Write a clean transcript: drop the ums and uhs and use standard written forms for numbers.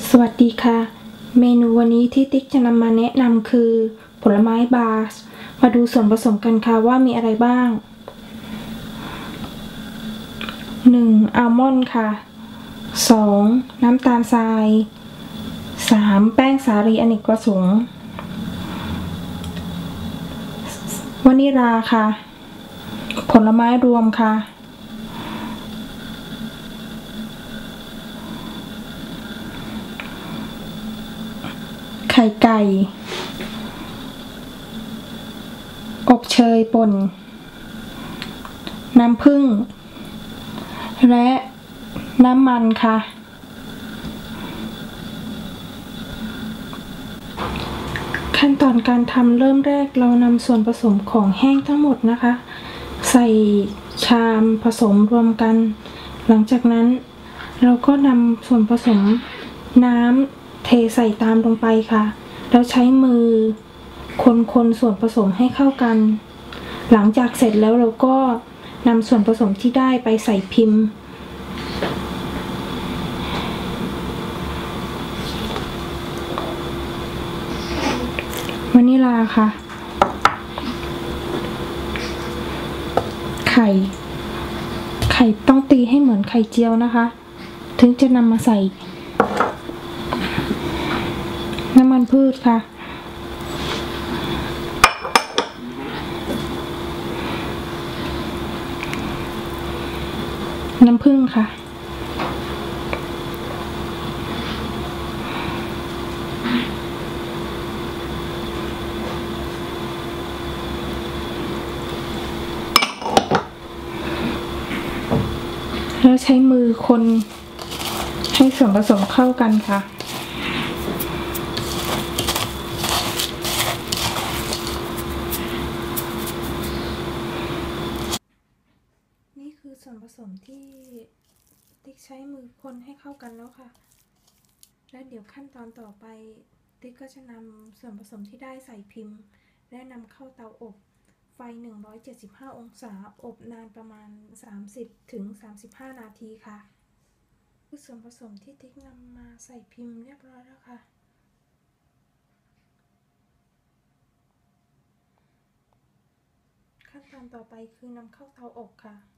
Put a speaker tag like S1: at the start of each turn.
S1: สวัสดีค่ะเมนูวันนี้ที่ติ๊กจะนำมาแนะนำคือผลไม้บาสมาดูส่วนผสมกันค่ะว่ามีอะไรบ้าง 1. อัลมอนด์ค่ะ 2. น้ำตาลทราย 3. แป้งสาลีอเนกประสงค์วานิลาค่ะผลไม้รวมค่ะไข่ไก่อบเชยป่นน้ำผึ้งและน้ำมันค่ะขั้นตอนการทำเริ่มแรกเรานำส่วนผสมของแห้งทั้งหมดนะคะใส่ชามผสมรวมกันหลังจากนั้นเราก็นำส่วนผสมน้ำเทใส่ตามลงไปค่ะแล้วใช้มือคนส่วนผสมให้เข้ากันหลังจากเสร็จแล้วเราก็นำส่วนผสมที่ได้ไปใส่พิมพ์วานิลาค่ะไข่ต้องตีให้เหมือนไข่เจียวนะคะถึงจะนำมาใส่น้ำมันพืชค่ะน้ำผึ้งค่ะแล้วใช้มือคนให้ส่วนผสมเข้ากันค่ะนี่คือส่วนผสมที่ติ๊กใช้มือคนให้เข้ากันแล้วค่ะและเดี๋ยวขั้นตอนต่อไปติ๊กก็จะนำส่วนผสมที่ได้ใส่พิมพ์และนำเข้าเตาอบไฟ175องศาอบนานประมาณ 30-35 นาทีค่ะคือส่วนผสมที่ติ๊กนำมาใส่พิมพ์เรียบร้อยแล้วค่ะขั้นตอนต่อไปคือนำเข้าเตาอบค่ะ